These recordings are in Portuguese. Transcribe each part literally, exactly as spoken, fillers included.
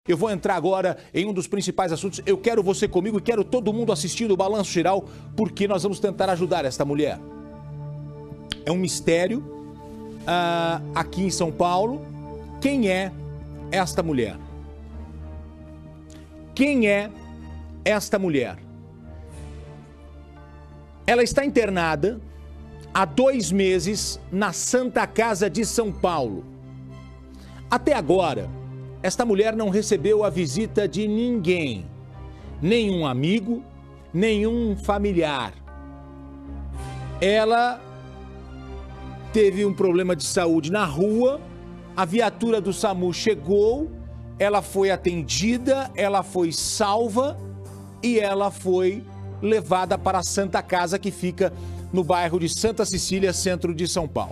Eu vou entrar agora em um dos principais assuntos. Eu quero você comigo e quero todo mundo assistindo o Balanço Geral, porque nós vamos tentar ajudar esta mulher. É um mistério uh, aqui em São Paulo. Quem é esta mulher? Quem é esta mulher? Ela está internada há dois meses na Santa Casa de São Paulo. Até agora, esta mulher não recebeu a visita de ninguém, nenhum amigo, nenhum familiar. Ela teve um problema de saúde na rua, a viatura do SAMU chegou, ela foi atendida, ela foi salva e ela foi levada para a Santa Casa, que fica no bairro de Santa Cecília, centro de São Paulo.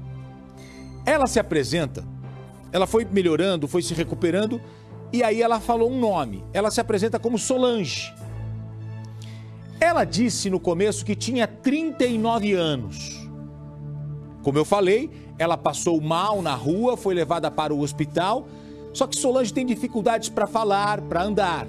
Ela se apresenta, ela foi melhorando, foi se recuperando, e aí ela falou um nome. Ela se apresenta como Solange. Ela disse no começo que tinha trinta e nove anos. Como eu falei, ela passou mal na rua, foi levada para o hospital, só que Solange tem dificuldades para falar, para andar.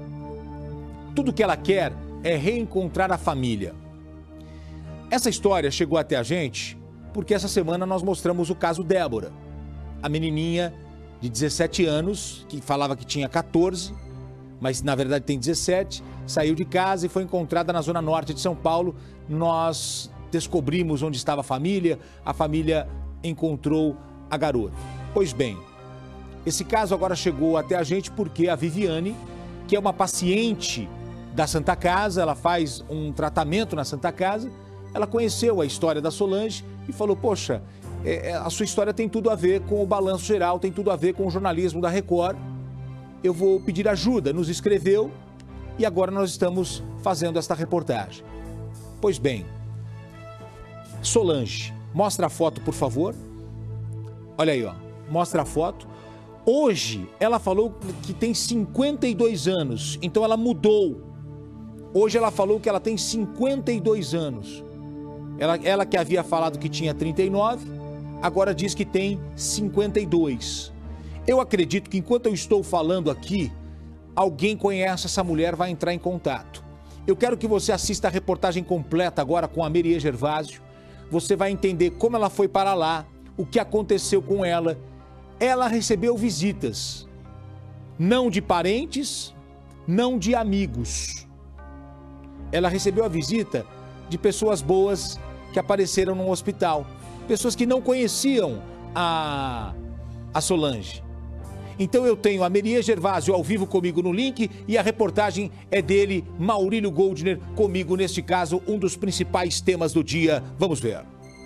Tudo que ela quer é reencontrar a família. Essa história chegou até a gente porque essa semana nós mostramos o caso Débora, a menininha de dezessete anos, que falava que tinha quatorze, mas na verdade tem dezessete, saiu de casa e foi encontrada na zona norte de São Paulo. Nós descobrimos onde estava a família, a família encontrou a garota. Pois bem, esse caso agora chegou até a gente porque a Viviane, que é uma paciente da Santa Casa, ela faz um tratamento na Santa Casa, ela conheceu a história da Solange e falou, poxa, é, a sua história tem tudo a ver com o Balanço Geral, tem tudo a ver com o jornalismo da Record, eu vou pedir ajuda. Nos escreveu e agora nós estamos fazendo esta reportagem. Pois bem, Solange, mostra a foto, por favor. Olha aí, ó, mostra a foto. Hoje ela falou que tem cinquenta e dois anos, então ela mudou. Hoje ela falou que ela tem cinquenta e dois anos. Ela, ela que havia falado que tinha trinta e nove, agora diz que tem cinquenta e dois. Eu acredito que enquanto eu estou falando aqui, alguém conhece essa mulher, vai entrar em contato. Eu quero que você assista a reportagem completa agora com a Merie Gervásio. Você vai entender como ela foi para lá, o que aconteceu com ela. Ela recebeu visitas, não de parentes, não de amigos. Ela recebeu a visita de pessoas boas que apareceram no hospital, pessoas que não conheciam a, a Solange. Então eu tenho a Merie Gervásio ao vivo comigo no link e a reportagem é dele, Maurílio Goldner, comigo neste caso, um dos principais temas do dia. Vamos ver.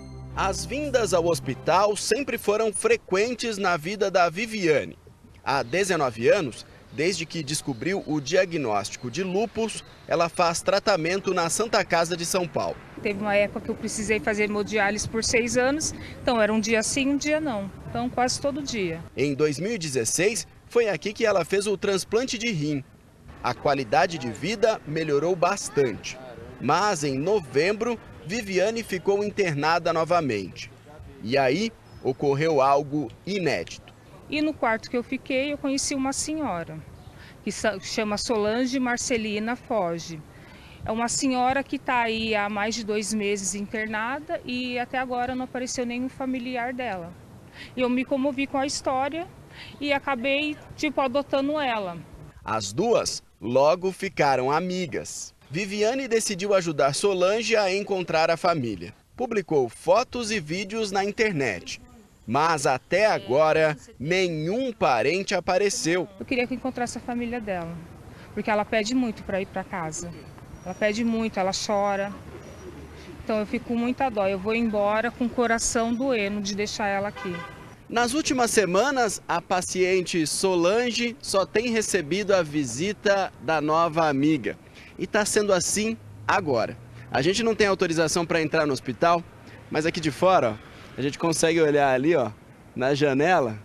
As vindas ao hospital sempre foram frequentes na vida da Viviane. Há dezenove anos, desde que descobriu o diagnóstico de lúpus, ela faz tratamento na Santa Casa de São Paulo. Teve uma época que eu precisei fazer hemodiálise por seis anos, então era um dia sim, um dia não. Então quase todo dia. Em dois mil e dezesseis, foi aqui que ela fez o transplante de rim. A qualidade de vida melhorou bastante. Mas em novembro, Viviane ficou internada novamente. E aí ocorreu algo inédito. E no quarto que eu fiquei, eu conheci uma senhora, que chama Solange Marcelina Foge. É uma senhora que está aí há mais de dois meses internada e até agora não apareceu nenhum familiar dela. Eu me comovi com a história e acabei, tipo, adotando ela. As duas logo ficaram amigas. Viviane decidiu ajudar Solange a encontrar a família. Publicou fotos e vídeos na internet. Mas até agora, nenhum parente apareceu. Eu queria que encontrasse a família dela, porque ela pede muito para ir para casa. Ela pede muito, ela chora. Então eu fico com muita dó. Eu vou embora com o coração doendo de deixar ela aqui. Nas últimas semanas, a paciente Solange só tem recebido a visita da nova amiga. E está sendo assim agora. A gente não tem autorização para entrar no hospital, mas aqui de fora, ó, a gente consegue olhar ali, ó, na janela,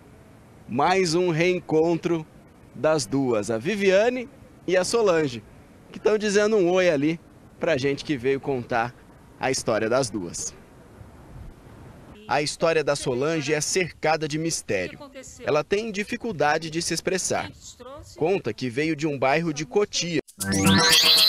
mais um reencontro das duas, a Viviane e a Solange, que estão dizendo um oi ali pra gente que veio contar a história das duas. A história da Solange é cercada de mistério. Ela tem dificuldade de se expressar. Conta que veio de um bairro de Cotia.